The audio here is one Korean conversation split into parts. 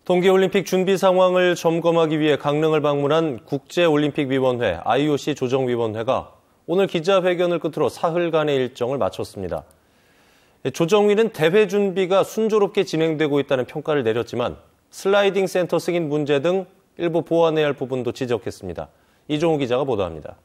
동계올림픽 준비 상황을 점검하기 위해 강릉을 방문한 국제올림픽위원회 IOC 조정위원회가 오늘 기자회견을 끝으로 사흘간의 일정을 마쳤습니다. 조정위는 대회 준비가 순조롭게 진행되고 있다는 평가를 내렸지만 슬라이딩 센터 승인 문제 등 일부 보완해야 할 부분도 지적했습니다. 이종우 기자가 보도합니다.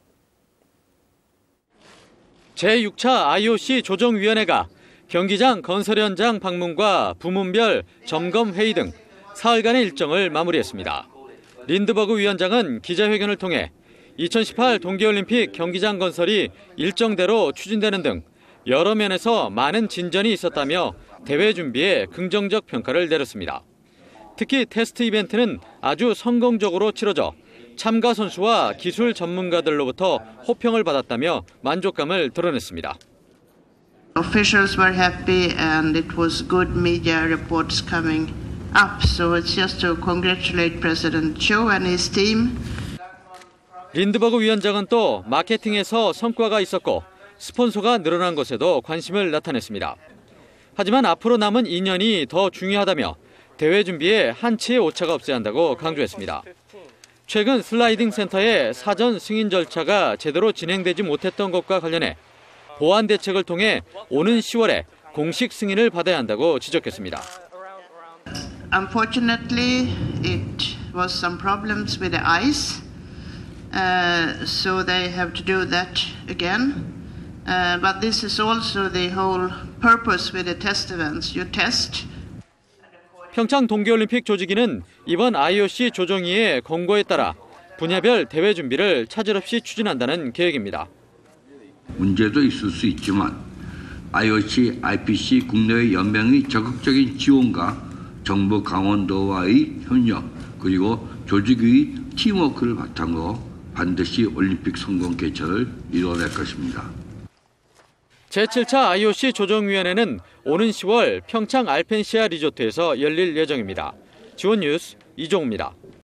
제6차 IOC 조정위원회가 경기장 건설 현장 방문과 부문별 점검 회의 등 사흘간의 일정을 마무리했습니다. 린드버그 위원장은 기자회견을 통해 2018 동계올림픽 경기장 건설이 일정대로 추진되는 등 여러 면에서 많은 진전이 있었다며 대회 준비에 긍정적 평가를 내렸습니다. 특히 테스트 이벤트는 아주 성공적으로 치러져 참가 선수와 기술 전문가들로부터 호평을 받았다며 만족감을 드러냈습니다. Officials were happy and it was good media reports coming up. So it's just to congratulate President Cho and his team. 린드버그 위원장은 또 마케팅에서 성과가 있었고 스폰서가 늘어난 것에도 관심을 나타냈습니다. 하지만 앞으로 남은 2년이 더 중요하다며 대회 준비에 한치의 오차가 없어야 한다고 강조했습니다. 최근 슬라이딩 센터의 사전 승인 절차가 제대로 진행되지 못했던 것과 관련해 보완 대책을 통해 오는 10월에 공식 승인을 받아야 한다고 지적했습니다. Unfortunately, it was some problems with the ice, so they have to do that again. But this is also the whole purpose with the test events. You test. 평창 동계올림픽 조직위는 이번 IOC 조정위의 권고에 따라 분야별 대회 준비를 차질 없이 추진한다는 계획입니다. 문제도 있을 수 있지만 IOC, IPC 국내외 연맹의 적극적인 지원과 정부 강원도와의 협력 그리고 조직의 팀워크를 바탕으로 반드시 올림픽 성공 개최를 이뤄낼 것입니다. 제7차 IOC 조정위원회는 오는 10월 평창 알펜시아 리조트에서 열릴 예정입니다. 지원 뉴스 이종우입니다.